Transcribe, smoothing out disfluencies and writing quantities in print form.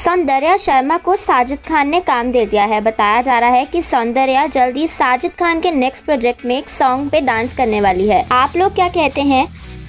सौंदर्या शर्मा को साजिद खान ने काम दे दिया है। बताया जा रहा है कि सौंदर्या जल्दी साजिद खान के नेक्स्ट प्रोजेक्ट में एक सॉन्ग पे डांस करने वाली है। आप लोग क्या कहते हैं?